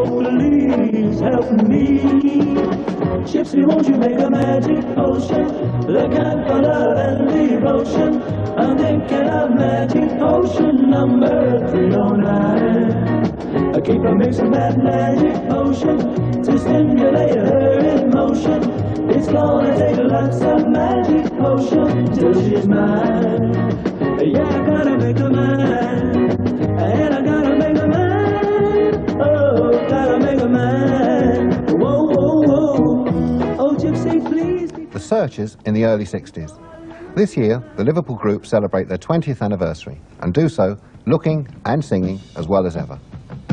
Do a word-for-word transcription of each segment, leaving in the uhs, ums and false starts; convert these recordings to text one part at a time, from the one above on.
Oh, please help me. Gypsy, won't you make a magic potion? The kind for love and devotion. I'm thinking of magic potion number three oh nine. I keep on mixing that magic potion to stimulate her emotion. It's gonna take lots of magic potion till she's mine. Yeah, I gotta make her mine, and I gotta make her mine. Oh, gotta make her mine. Whoa, whoa, whoa. Oh, Gypsy, please. The Searchers in the early sixties. This year, the Liverpool group celebrate their twentieth anniversary, and do so looking and singing as well as ever.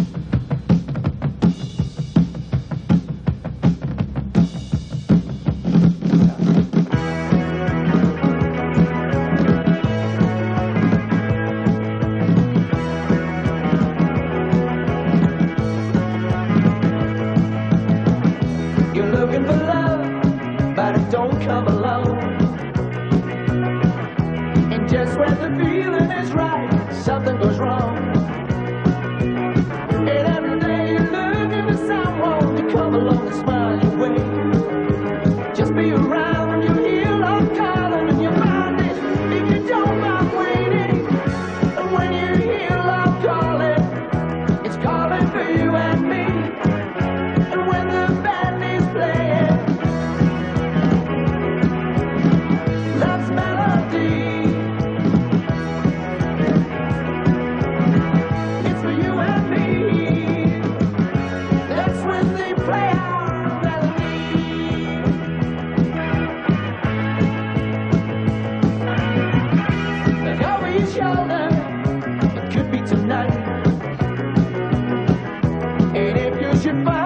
You're looking for love, but it don't come alone. And just when the feeling is right, something goes wrong. And every day you're looking for someone to come along and smile your way. Just be around when you hear love calling and your mind is, if you don't mind waiting. And when you hear love calling, it's calling for you and me. And when the band is playing love's melody, it's for you and me. That's when they play our melody. Look over your shoulder, it could be tonight. And if you should find